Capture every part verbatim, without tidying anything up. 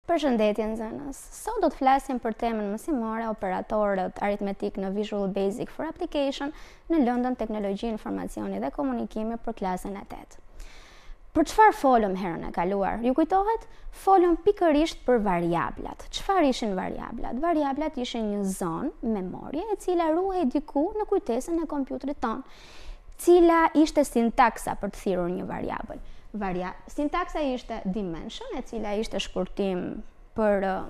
Përshëndetje nxënës. Sot do të flasim për temën mësimore operatorët aritmetik në Visual Basic for Application në London Teknologji, Informacioni dhe Komunikimi për klasën e tetë. Për çfarë folëm herën e kaluar? Ju kujtohet? Folëm pikërisht për variablat. Çfarë ishin variablat? Variablat ishin një zonë memorie e cila ruhej diku në kujtesën e kompjuterit tonë. Cila ishte sintaksa për të thirrur një variabël? Varia... Sintaksa ishte dimension, e cila ishte shkurtim për uh,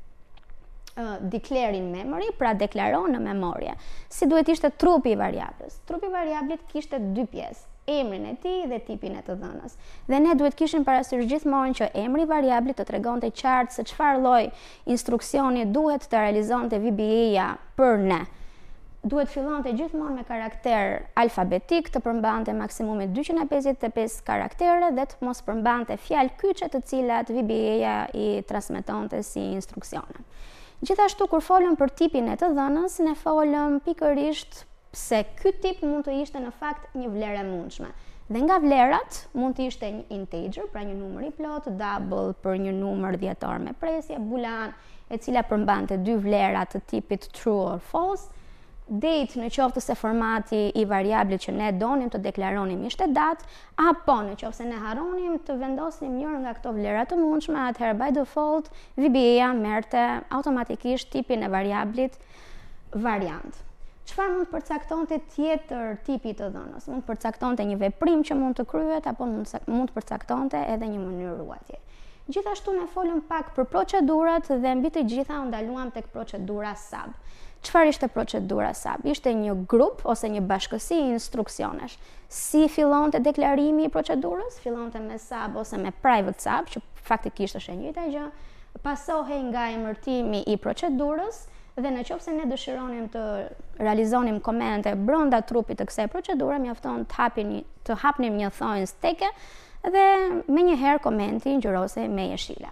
uh, declare in memory, pra deklaron në memorie. Si duhet ishte trupi i variablës? Trupi i variablit kishte dy pjesë, emrin e tij dhe tipin e të dhënës. Dhe ne duhet kishim parasysh gjithmonë që emri i variablit të tregonte qartë se çfarë lloj instruksioni duhet të realizonte V B A-ja për ne. Duhet fillonte gjithmonë me karakter alfabetik, të përmbante maksimumi dyqind e pesëdhjetë e pesë karaktere dhe të mos përmbante fjalë kyçe të cilat V B A-ja i transmetonte si instruksione. Gjithashtu kur folëm për tipin e të dhënës, ne folëm pikërisht se ky tip mund të ishte në fakt një vlerë e mundshme. Dhe nga vlerat mund të ishte një integer, pra një numër i plot, double për një numër dhjetor me presje, boolean, e cila përmbante dy vlera të tipit true or false. Date në qoftë se formati i variablit që ne donim të deklaronim ishte datë, apo në qoftë se ne harronim të vendosim njërë nga këto vlera të mundshme, atëherë by default V B A-ja merrte automatikisht tipin e variablit variant. Çfarë mund të përcaktonte tjetër tipi të dhënës? Mund të përcaktonte një veprim që mund të kryhet, apo mund të përcaktonte edhe një mënyrë ruajtje. Gjithashtu ne folëm pak për procedurat dhe mbi të gjitha u ndaluam tek procedura S A B. Çfarë ishte procedura S A B? Ishte një grup ose një bashkësi instruksionesh. Si fillonte deklarimi i procedurës? Fillonte me S A B ose me private S A B, që faktikisht është e njëjta gjë. Pasohej nga emërtimi i procedurës dhe në qoftë se ne dëshironim të realizonim komente brenda trupit të kësaj procedure, mjafton të hapim të hapnim një thonjë steke dhe menjëherë komenti ngjyrosej me jeshile.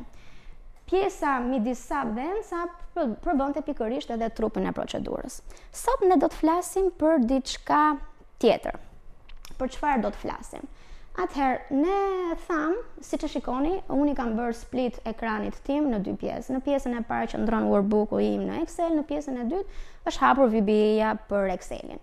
Pjesa midis S A B dhe N S A B përbënte pikërisht edhe trupin e procedurës. Sot ne do të flasim për diçka tjetër. Për çfarë do të flasim? Atëherë, ne tham, siç e shikoni, unë i kam bërë split ekranit tim në dy pjesë. Në pjesën e parë qëndron workbooku im në Excel, në pjesën e dytë është hapur V B A-ja për Excelin.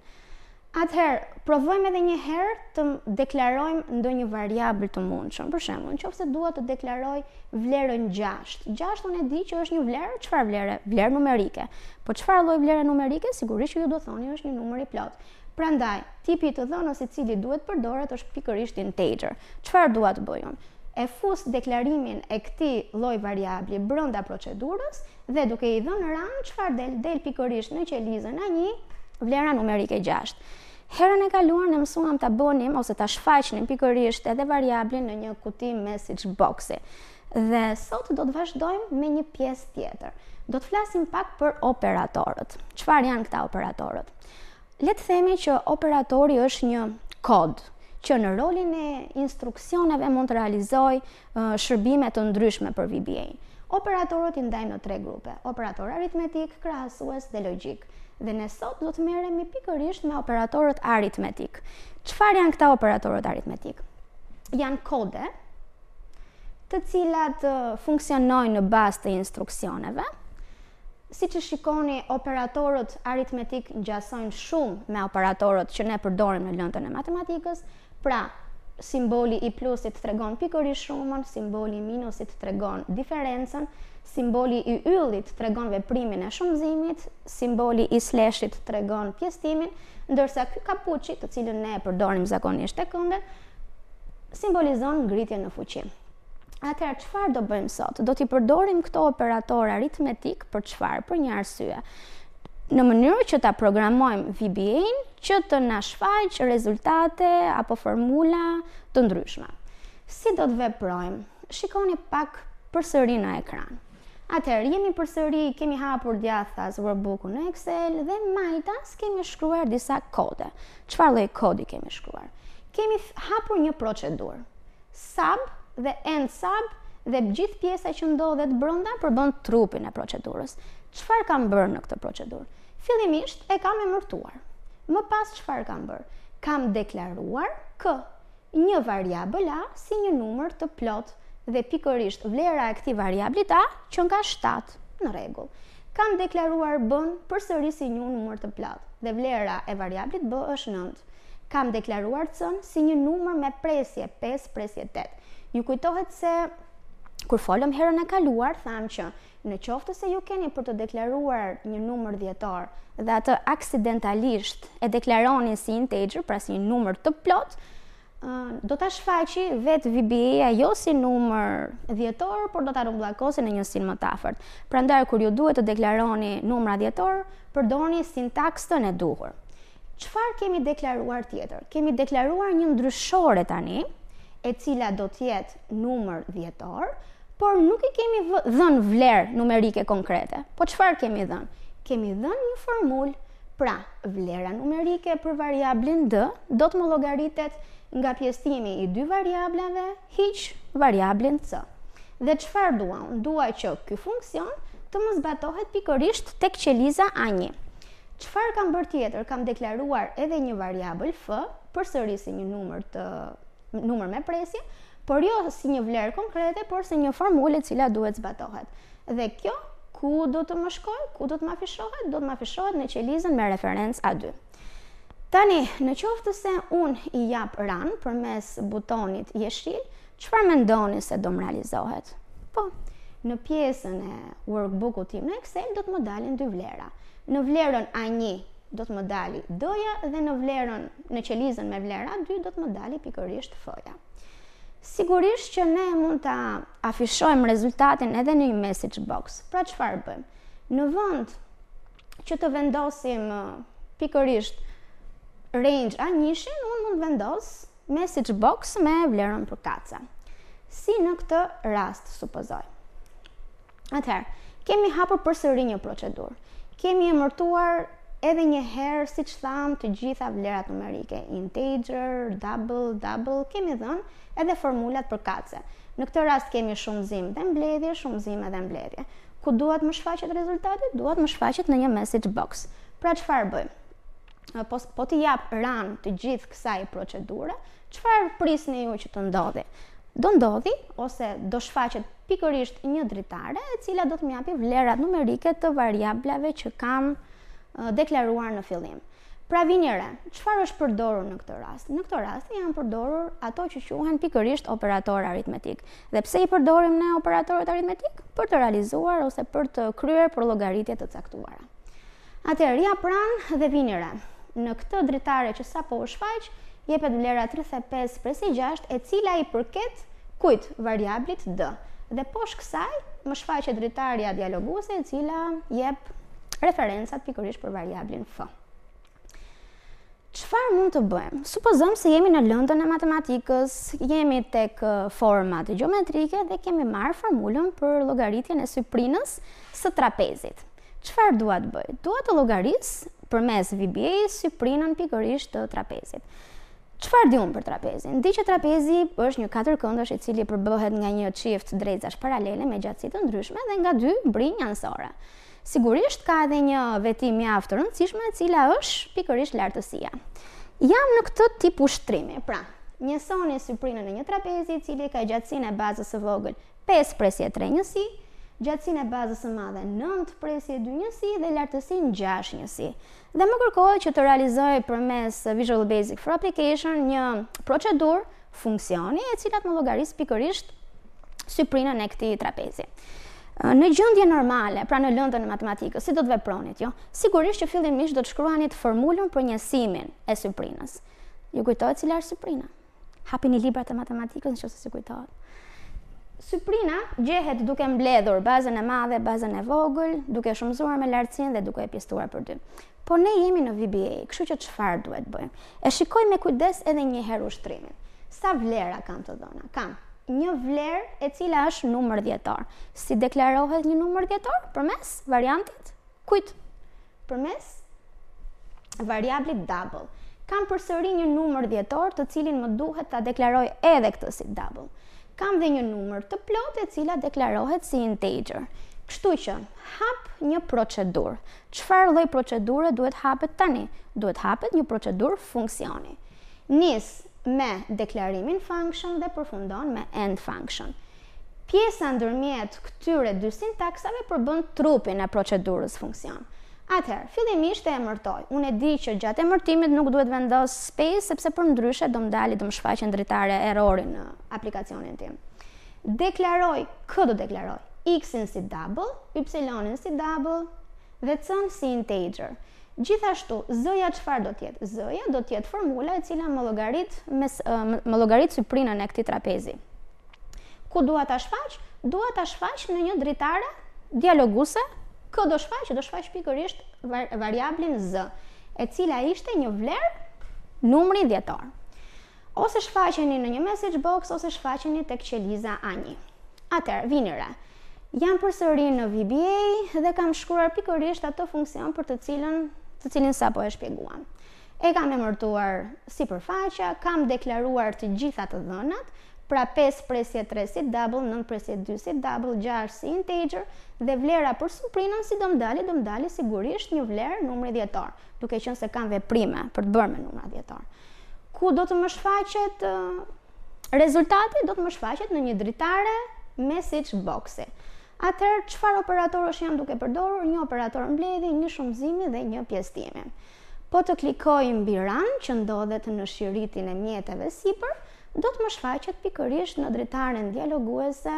Atëherë, provojmë edhe një herë të deklarojmë ndonjë variabël të mundshëm. Për shembull, nëse dua të deklaroj vlerën gjashtë. gjashtë unë e di që është një vlerë, çfarë vlere? Vlerë numerike. Po çfarë lloj vlere numerike? Sigurisht që ju do thoni është një numër i plot. Prandaj, tipi i të dhënës i cili duhet përdoret është pikërisht integer. Çfarë dua të bëj unë? E fus deklarimin e këtij lloj variabli brenda procedurës dhe duke i dhënë rang çfarë del, del pikërisht në qelizën A një vlera numerike gjashtë. Herën e kaluar ne mësuam ta bënim ose ta shfaqnim pikërisht edhe variablin në një kuti message boxi. Dhe sot do të vazhdojmë me një pjesë tjetër. Do të flasim pak për operatorët. Çfarë janë këta operatorët? Le të themi që operatori është një kod që në rolin e instruksioneve mund të realizojë uh, shërbime të ndryshme për V B A. Operatorët i ndajmë në tre grupe: operator aritmetik, krahasues dhe logjik. Dhe ne sot do të merremi pikërisht me operatorët aritmetik. Çfarë janë këta operatorët aritmetik? Janë kode të cilat funksionojnë në bazë të instruksioneve. Siç e shikoni, operatorët aritmetik ngjasojnë shumë me operatorët që ne përdorim në lëndën e matematikës. Pra, simboli i plusit tregon pikërisht shumën, simboli i minusit tregon diferencën, simboli i yllit tregon veprimin e shumëzimit, simboli i slashit tregon pjesëtimin, ndërsa ky kapuçi, të cilën ne e përdorim zakonisht tek këndet, simbolizon ngritjen në fuqi. Atëherë, çfarë do bëjmë sot? Do t'i përdorim këto operatorë aritmetik për çfarë? Për një arsye. Në mënyrë që ta programojmë V B A-n që të na shfaq rezultate apo formula të ndryshme. Si do të veprojmë? Shikoni pak përsëri në ekran. Atëherë, jemi përsëri, kemi hapur djathtas workbooku në Excel dhe majtas kemi shkruar disa kode. Çfarë lloj kodi kemi shkruar? Kemi hapur një procedurë. S A B dhe N S A B dhe gjithë pjesa që ndodhet brenda përbën trupin e procedurës. Çfarë kam bërë në këtë procedurë? Fillimisht e kam emërtuar. Më pas çfarë kam bërë? Kam deklaruar k një variabël A si një numër të plot dhe pikërisht vlera e këtij variablit A që nga shtatë, në rregull. Kam deklaruar B-n përsëri si një numër të plotë dhe vlera e variablit B është nëntë. Kam deklaruar C-n si një numër me presje pesë presje tetë. Ju kujtohet se kur folëm herën e kaluar, thamë që në qoftë se ju keni për të deklaruar një numër dhjetor dhe atë aksidentalisht e deklaroni si integer, pra si një numër të plot, do ta shfaqi vetë V B A jo si numër dhjetor, por do ta rumbullakosi në një sin më të afërt. Prandaj kur ju duhet të deklaroni numra dhjetor, përdorni sintaksën e duhur. Çfarë kemi deklaruar tjetër? Kemi deklaruar një ndryshore tani, e cila do të jetë numër dhjetor, por nuk i kemi dhënë vlerë numerike konkrete. Po çfarë kemi dhënë? Kemi dhënë një formulë. Pra, vlera numerike për variablin D do të më llogaritet nga pjesëtimi i dy variablave hiq variablin C. Dhe çfarë dua? Dua që ky funksion të më zbatohet pikërisht tek qeliza A një. Çfarë kam bërë tjetër? Kam deklaruar edhe një variabël F, përsëri si një numër të numër me presje, por jo si një vlerë konkrete, por si një formulë e cila duhet zbatohet. Dhe kjo ku do të më shkojë, ku do të më afishohet? Do të më afishohet në qelizën me referencë A dy. Tani, në qoftë se unë i jap run përmes butonit jeshil, çfarë mendoni se do më realizohet? Po, në pjesën e workbookut tim në Excel do të më dalin dy vlera. Në vlerën A një do të më dali D-ja dhe në vlerën në qelizën me vlerë A dy do të më dali pikërisht F-ja. Sigurisht që ne mund ta afishojmë rezultatin edhe në një message box. Pra çfarë bëjmë? Në vend që të vendosim pikërisht range A një-shin, unë mund vendos message box me vlerën për kaca. Si në këtë rast supozoj. Atëherë, kemi hapur përsëri një procedurë. Kemi emërtuar edhe një herë, si që thamë, të gjitha vlerat numerike, integer, double, double, kemi dhënë edhe formulat për kace. Në këtë rast kemi shumëzim dhe mbledhje, shumëzim edhe mbledhje. Ku duhet më shfaqet rezultatit? Duhet më shfaqet në një message box. Pra çfarë bëjmë? Po, po t'i jap run të gjithë kësaj procedure, çfarë prisni ju që të ndodhi? Do ndodhi ose do shfaqet pikërisht një dritare e cila do të më japi vlerat numerike të variablave që kam deklaruar në fillim. Pra vini re, çfarë është përdorur në këtë rast? Në këtë rast janë përdorur ato që quhen pikërisht operator aritmetik. Dhe pse i përdorim ne operatorët aritmetik? Për të realizuar ose për të kryer për llogaritje të caktuara. Atëherë ja pran dhe vini re. Në këtë dritare që sapo u shfaq, jepet vlera tridhjetë e pesë presje gjashtë, e cila i përket kujt? Variablit D. Dhe poshtë kësaj më shfaqet dritarja dialoguese, e cila jep referencat pikërisht për variablin F. Çfarë mund të bëjmë? Supozojmë se jemi në lëndën e matematikës, jemi tek format gjeometrike dhe kemi marrë formulën për llogaritjen e syprinës së trapezit. Çfarë dua të bëj? Dua të llogaris përmes V B A syprinën pikërisht të trapezit. Çfarë di unë për trapezin? Di që trapezi është një katërkëndësh i cili përbëhet nga një çift drejtësh paralele me gjatësi të ndryshme dhe nga dy brinj anësore. Sigurisht ka edhe një veti mjaft të rëndësishme e cila është pikërisht lartësia. Jam në këtë tip ushtrimi. Pra, njësoni syprinën e një trapezi i cili ka gjatësinë e bazës së vogël pesë presje tre njësi, gjatësinë e bazës së madhe nëntë presje dy njësi dhe lartësinë gjashtë njësi. Dhe më kërkohet që të realizoj përmes Visual Basic for Application një procedurë funksioni e cila të më llogaris pikërisht syprinën e këtij trapezi. Në gjendje normale, pra në lëndën e matematikës, si do të vepronit, jo? Sigurisht që fillimisht do të shkruanit formulën për njësimin e syprinës. Ju kujtohet cila është syprina? Hapini librat e matematikës nëse si kujtohet. Syprina gjehet duke mbledhur bazën e madhe, bazën e vogël, duke shumëzuar me lartësinë dhe duke e pjesëtuar për dy. Po ne jemi në V B A, kështu që çfarë duhet bëjmë? E shikoj me kujdes edhe një herë ushtrimin. Sa vlera kam të dhëna? Kam një vlerë e cila është numër dhjetor. Si deklarohet një numër dhjetor? Përmes variantit kujt? Përmes variablit double. Kam përsëri një numër dhjetor të cilin më duhet ta deklaroj edhe këtë si double. Kam dhe një numër të plotë e cila deklarohet si integer. Kështu që hap një procedurë. Çfarë lloj procedure duhet hapet tani? Duhet hapet një procedurë funksioni. Nis me deklarimin function dhe përfundon me end function. Pjesa ndërmjet këtyre dy sintaksave përbën trupin e procedurës funksion. Atëherë, fillimisht e emërtoj. Unë e di që gjatë emërtimit nuk duhet vendos space, sepse për ndryshe do më dali, do më shfaqen dritare errorin në aplikacionin tim. Deklaroj, kë do deklaroj? X-in si double, Y-in si double, dhe C-n si integer. Gjithashtu, Z-ja çfarë do tjetë? Z-ja do tjetë formula e cila më llogarit mes më llogarit syprinën e këtij trapezi. Ku dua ta shfaq? Dua ta shfaq në një dritare dialoguese. Kë do shfaq? Do shfaq pikërisht variablin Z, e cila ishte një vlerë numri dhjetor. Ose shfaqeni në një message box, ose shfaqeni tek qeliza A një. Atëherë, vini re. Jam përsëri në V B A dhe kam shkruar pikërisht atë funksion për të cilën, të cilin sapo e shpjeguam. E kam emërtuar sipërfaqja, kam deklaruar të gjitha të dhënat, pra pesë presje tre si double, nëntë presje dy si double, gjashtë si integer, dhe vlera për suprinën si do më dali, do më dali sigurisht një vlerë numri dhjetor, duke qenë se kam veprime për të bërë me numra dhjetor. Ku do të më shfaqet uh, rezultati? Do të më shfaqet në një dritare message boxi. Atëherë, çfarë operatorësh jam duke përdorur? Një operator mbledhje, një shumëzimi dhe një pjesëtimi. Po të klikoj mbi run, që ndodhet në shiritin e mjeteve sipër, do të më shfaqet pikërisht në dritaren dialoguese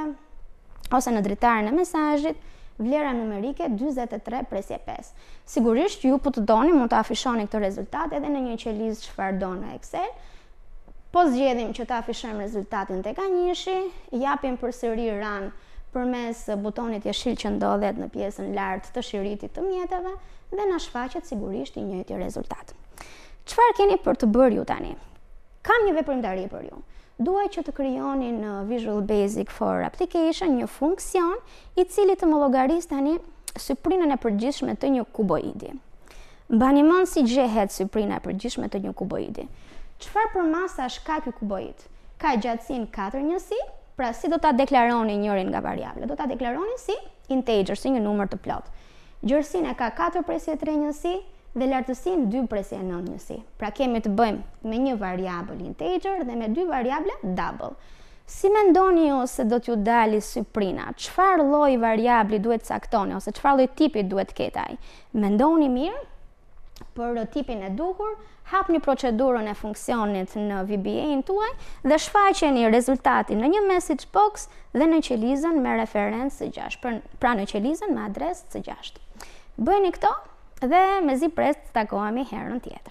ose në dritaren e mesazhit vlera numerike dyzet e tre presje pesë. Sigurisht ju po të doni mund të afishoni këtë rezultat edhe në një qelizë çfarë do në Excel. Po zgjedhim që të afishojmë rezultatin tek anjishi, japim përsëri run përmes butonit jeshil që ndodhet në pjesën lart të shiritit të mjeteve dhe na shfaqet sigurisht i njëjti rezultat. Çfarë keni për të bërë ju tani? Kam një veprimtari për ju. Duaj që të krijoni në Visual Basic for Application një funksion i cili të më llogaris tani syprinën e përgjithshme të një kuboidi. Mbani mend si gjehet syprina e përgjithshme të një kuboidi. Çfarë për masash ka ky kuboid? Ka gjatësinë katër njësi, pra si do ta deklaroni njërin nga variablet? Do ta deklaroni si integer, si një numër të plot. Gjerësinë ka katër presje tre njësi dhe lartësinë dy presje nëntë njësi. Pra kemi të bëjmë me një variabël integer dhe me dy variable double. Si mendoni ju se do t'ju dali syprina? Çfarë lloj variabli duhet caktoni ose çfarë lloj tipi duhet ketë ai? Mendoni mirë për tipin e duhur, hapni procedurën e funksionit në V B A-n tuaj dhe shfaqeni rezultatin në një message box dhe në qelizën me referencë së gjashtë, pra në qelizën me adresë së gjashtë. Bëjeni këto dhe mezi pres të takohemi herën tjetër.